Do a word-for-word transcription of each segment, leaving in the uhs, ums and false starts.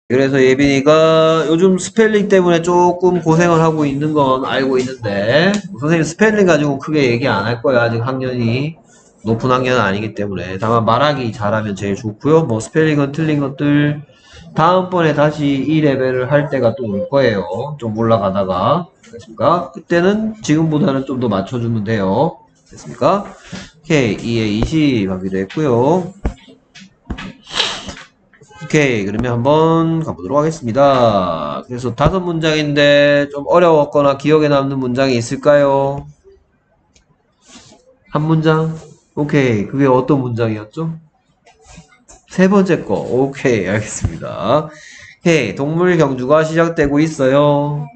그래서 예빈이가 요즘 스펠링 때문에 조금 고생을 하고 있는 건 알고 있는데 선생님 스펠링 가지고 크게 얘기 안 할 거예요. 아직 학년이 높은 학년은 아니기 때문에 다만 말하기 잘하면 제일 좋고요. 뭐 스펠링은 틀린 것들 다음번에 다시 이 레벨을 할 때가 또 올 거예요. 좀 올라가다가 됐습니까? 그때는 지금보다는 좀 더 맞춰주면 돼요. 됐습니까? 오케이 이에 이십 하기로 했고요. 오케이 그러면 한번 가보도록 하겠습니다. 그래서 다섯 문장인데 좀 어려웠거나 기억에 남는 문장이 있을까요? 한 문장? 오케이 그게 어떤 문장이었죠? 세 번째 거 오케이 알겠습니다. 오케이 동물 경주가 시작되고 있어요.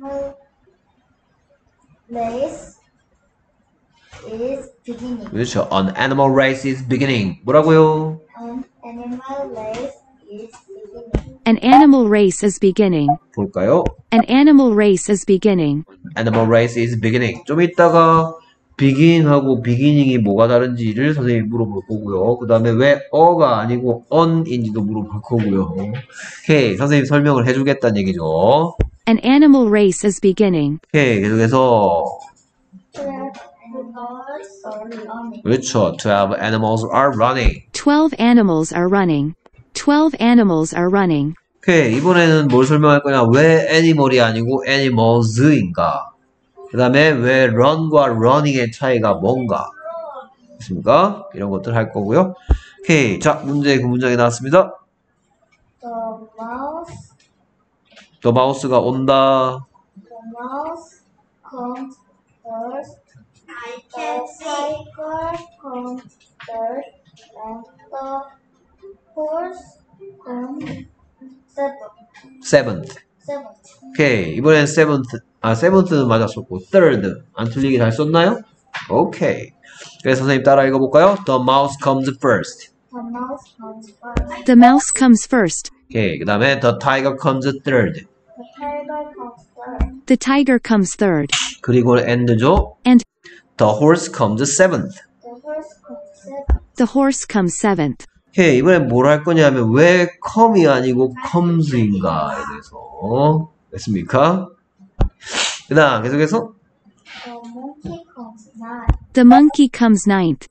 Race is beginning. 그렇죠. An animal race is beginning. 뭐라고요? An animal race is beginning. An animal race is beginning. 볼까요? An animal race is beginning. Animal race is beginning. 좀 이따가 begin하고 beginning이 뭐가 다른지를 선생님이 물어볼 거고요. 그 다음에 왜 어가 아니고 on인지도 물어볼 거고요. 오케이, 선생님 설명을 해주겠다는 얘기죠. An animal race is beginning. 오케이, 계속해서 Twelve animals are running. 그렇죠. twelve animals are running. Twelve animals are running. Twelve animals are running. 오케이, 이번에는 뭘 설명할 거냐? 왜 animal이 아니고 animals인가? 그 다음에 왜 run과 running의 차이가 뭔가? 됐습니까? 이런 것들 할 거고요. 오케이, 자, 문제 그 문장이 나왔습니다. The mouse, The mouse가 온다. the mouse comes first. I can see. The tiger comes third, and the horse comes seventh. seventh. Seventh. 오케이, 이번엔 seventh. 아, seventh는 맞았었고, third. 안 틀리게 잘 썼나요? 오케이. 그래서 선생님 따라 읽어볼까요? The mouse comes first. The mouse comes first. The mouse comes first. 오케이, 그 다음에 the tiger comes third. The tiger comes third. The tiger comes third. 그리고 end죠? And The horse comes seventh. The horse comes seventh. the horse comes seventh. 오케이, 이번엔 뭘 할 거냐면 왜 come이 아니고 comes인가에 대해서 됐습니까? 그 다음 계속해서 The monkey comes ninth. The monkey comes ninth.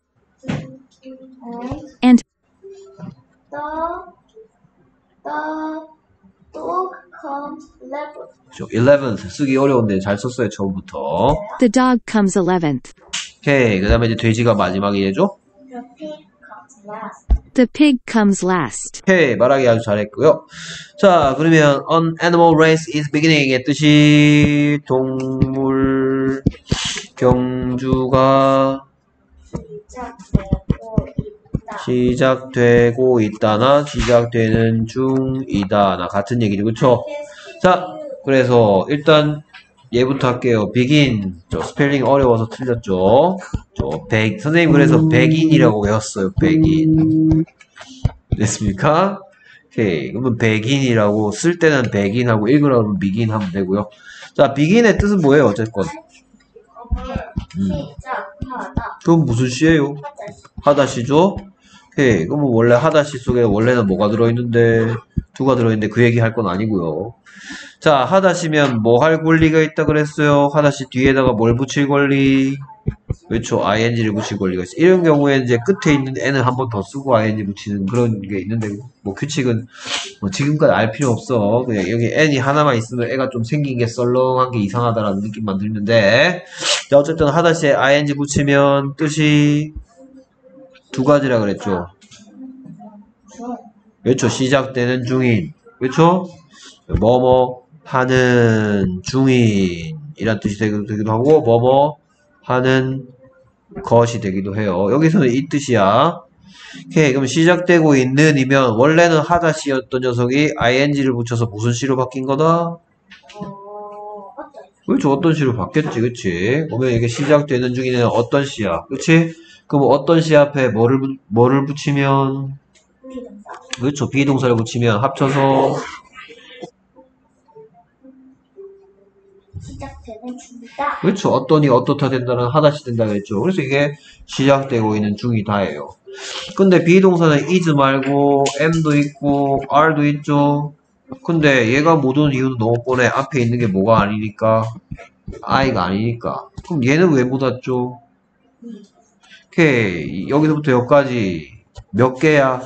And And the the dog comes eleventh. 그렇죠. eleventh 쓰기 어려운데 잘 썼어요 처음부터. the dog comes eleventh. 오케이, 그 다음에 이제 돼지가 마지막이죠. The pig comes last. The pig comes last. 오케이, 말하기 아주 잘했고요. 자, 그러면 an animal race is beginning의 뜻이 동물 경주가 시작되고 있다. 시작되고 있다나 시작되는 중이다나 같은 얘기죠, 그쵸? 자, 그래서 일단 얘부터 할게요. begin. 저 스펠링 어려워서 틀렸죠. 저 백, 선생님 그래서 백인이라고 외웠어요. 백인. 됐습니까? 오케이. 그러면 백인이라고 쓸 때는 백인하고 읽으라고 하면 begin 하면 되고요. 자, begin의 뜻은 뭐예요? 어쨌건. 시작하다. 그건 무슨 시예요? 하다시죠? 오케이. 그러면 원래 하다시 속에 원래는 뭐가 들어있는데 두가 들어있는데 그 얘기 할 건 아니고요. 자, 하다시면 뭐 할 권리가 있다 그랬어요? 하다시 뒤에다가 뭘 붙일 권리? 그렇죠. ing를 붙일 권리가 있어요. 이런 경우에 이제 끝에 있는 n을 한 번 더 쓰고 ing 붙이는 그런 게 있는데 뭐 규칙은 뭐 지금까지 알 필요 없어. 그냥 여기 n이 하나만 있으면 애가 좀 생긴 게 썰렁한 게 이상하다라는 느낌만 들는데 자, 어쨌든 하다시에 ing 붙이면 뜻이 두 가지라 그랬죠. 그렇죠. 시작되는 중인. 그렇죠? 뭐뭐 하는 중인 이란 뜻이 되기도 하고 뭐뭐 하는 것이 되기도 해요. 여기서는 이 뜻이야. 오케이, 그럼 시작되고 있는 이면 원래는 하다시였던 녀석이 ing를 붙여서 무슨 시로 바뀐 거다? 어, 어떤 그렇죠. 어떤 시로 바뀌었지, 그치? 그러면 이게 시작되는 중이는 어떤 시야, 그치? 그럼 어떤 시 앞에 뭐를, 부- 뭐를 붙이면? 비동사. 그렇죠. 비동사를 붙이면 합쳐서 시작되는 중이다. 그렇죠. 어떠니 어떻다 된다는 하다시 된다 그랬죠. 그래서 이게 시작되고 있는 중이다예요. 근데 비동사는 is 말고 am도 있고 are도 있죠. 근데 얘가 못 오는 이유는 너무 뻔해. 앞에 있는 게 뭐가 아니니까. I가 아니니까. 그럼 얘는 왜 못 왔죠? 오케이. 여기서부터 여기까지 몇 개야?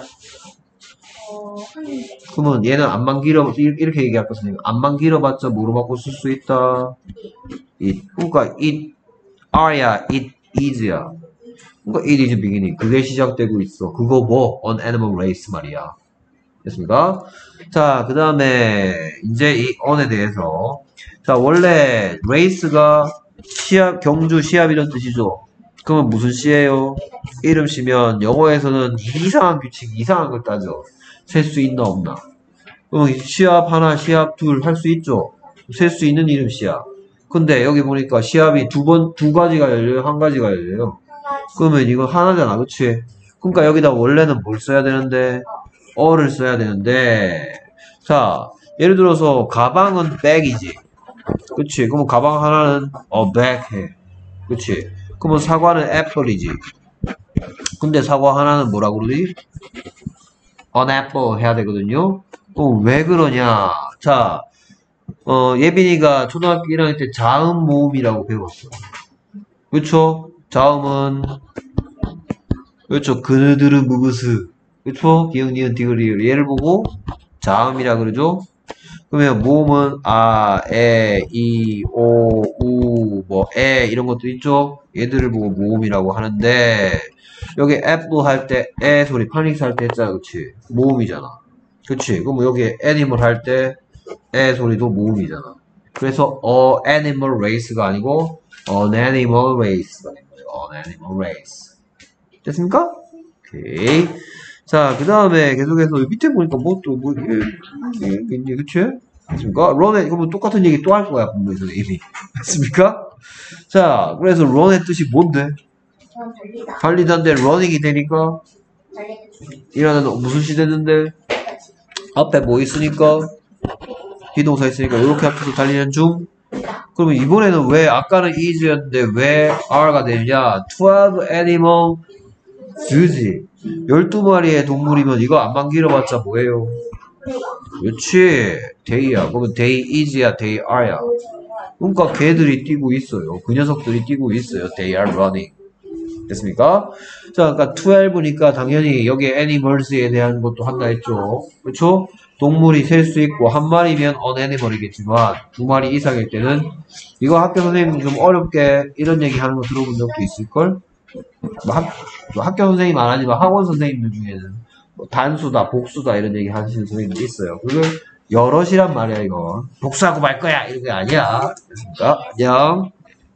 어, 한 개. 그러면 얘는 안만 길어, 이렇게 얘기할 거거든요. 안만 길어봤자 뭐로 바꿔 쓸 수 있다? it. 그러니까 it are야, it is야. 그러니까 it is beginning. 그게 시작되고 있어. 그거 뭐? an animal race 말이야. 됐습니까? 자, 그 다음에 이제 이 on에 대해서 자, 원래 race가 시합, 경주, 시합 이런 뜻이죠. 그러면 무슨 시예요? 이름 시면 영어에서는 이상한 규칙, 이상한 걸 따져. 셀 수 있나 없나? 그럼 시합 하나, 시합 둘 할 수 있죠? 셀 수 있는 이름 시야. 근데 여기 보니까 시합이 두 번, 두 가지가 열려요? 한 가지가 열려요? 그러면 이거 하나잖아, 그치? 그러니까 여기다 원래는 뭘 써야 되는데? 어를 써야 되는데, 자, 예를 들어서 가방은 백이지. 그치? 그러면 가방 하나는 어, 백 해. 그치? 그러면 사과는 애플이지. 근데 사과 하나는 뭐라 그러지? an apple 해야 되거든요. 그럼 왜 그러냐? 자, 어, 예빈이가 초등학교 일 학년 때 자음 모음이라고 배웠어. 그쵸? 자음은, 그렇죠. 그느드르 무브스. 그쵸? 기억, 니은, 디귿, 리을. 얘를 보고 자음이라 그러죠? 그러면 모음은 아, 에, 이, 오, 우, 뭐, 에 이런 것도 있죠? 얘들을 보고 모음이라고 하는데 여기 애플 할 때 에 소리 파닉스 할 때 했잖아, 그치? 모음이잖아. 그치? 그럼 여기 애니멀 할 때 에 소리도 모음이잖아. 그래서 어 애니멀 레이스가 아니고 an animal race가 된 거예요. an animal race. 됐습니까? 오케이. 자, 그 다음에 계속해서 밑에 보니까 뭐 또 뭐 이게 있니, 그치? 됐습니까? 런의 이거 뭐 똑같은 얘기 또 할 거야, 분명히 선생님이. 됐습니까? 자, 그래서 런의 뜻이 뭔데? 전 달리다. 달리다인데 러닝이 되니까 달리는 중. 일하는 무슨 시 됐는데 앞에 뭐 있으니까 비동사 있으니까 이렇게 합쳐서 달리는 중. 그러면 이번에는 왜 아까는 is였는데 왜 are가 되느냐? twelve animal zoo지. 열두 마리의 동물이면 이거 안만 길어봤자 뭐예요? 그렇지. day야. 그러면 day is야, day are야. 그러니까 걔들이 뛰고 있어요. 그 녀석들이 뛰고 있어요. They are running. 됐습니까? 자, 그러니까 twelve니까 당연히 여기에 animals에 대한 것도 한다 했죠. 그렇죠? 동물이 셀 수 있고 한 마리면 an animal이겠지만 두 마리 이상일 때는 이거 학교 선생님 좀 어렵게 이런 얘기 하는 거 들어본 적도 있을걸? 뭐 학, 뭐 학교 선생님 안 하지만 학원 선생님들 중에는 뭐 단수다, 복수다 이런 얘기 하시는 선생님도 있어요. 그걸 여럿이란 말이야, 이거. 복수하고 말 거야! 이런 게 아니야. 됐습니까? 안녕.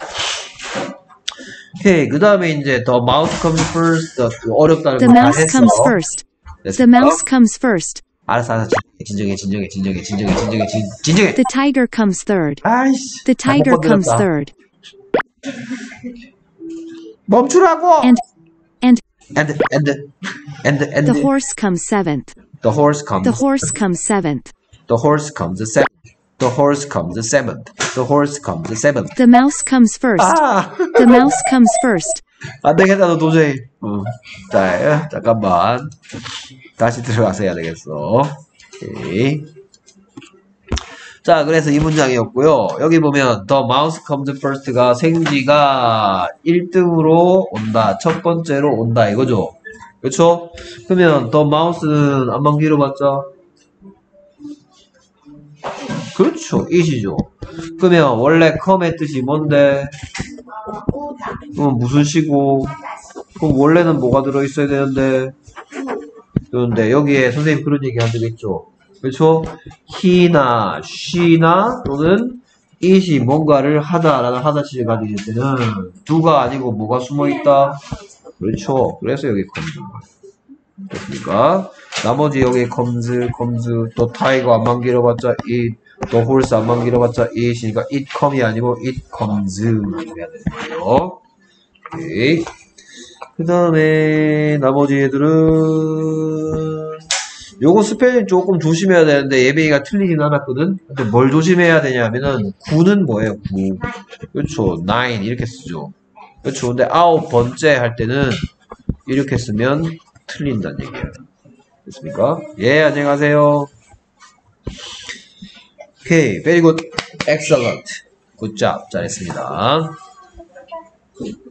오케이, 그 다음에 이제 the mouse comes first. the 어렵다는 The 거 다 mouse 했어. comes first. The 됐습니까? mouse comes first. 알았어, 알았어. 진정해, 진정해, 진정해, 진정해, 진정해, 진, 진정해. The tiger comes third. 아이씨. The tiger 잘못 comes 건드렸다. third. 멈추라고! And and and, and, and, and, the horse comes seventh. the horse comes, The horse comes seventh. the horse comes seventh. The horse comes seventh. The horse comes seventh. The mouse comes first. 아! The mouse comes first. 안 되겠다, 너 도저히. 어. 자, 잠깐만. 다시 들어가서 해야 되겠어. 오케이. 자, 그래서 이 문장이었고요. 여기 보면 the mouse comes first가 생쥐가 일 등으로 온다. 첫 번째로 온다 이거죠. 그렇죠? 그러면 the mouse는 안만 길어봤자 그렇죠. it이죠. 그러면 원래 come의 뜻이 뭔데? 오다. 그럼 무슨 시고? 그럼 원래는 뭐가 들어있어야 되는데? 그런데 여기에 선생님 그런 얘기 한 적 있죠. 그렇죠? he나 she나 또는 it이 뭔가를 하다라는 하다시를 가지고 있을 때는 do가 아니고 뭐가 숨어있다? 그렇죠. 그래서 여기 comes. 됐습니까? 나머지 여기 comes, comes, 또 tiger 안만 길어봤자 it, 또 horse 안만 길어봤자 it이니까 it come이 아니고 it comes 해야 되는 거예요. 오케이. 그 다음에 나머지 애들은 요거 스펠링 조금 조심해야 되는데 예빈이가 틀리진 않았거든. 근데 뭘 조심해야 되냐면은 구는 뭐예요? 구. 그렇죠. nine 이렇게 쓰죠. 그렇죠. 근데 아홉 번째 할 때는 이렇게 쓰면 틀린다는 얘기예요. 됐습니까? 예, 안녕하세요. 오케이, very good, excellent, good job. 잘했습니다.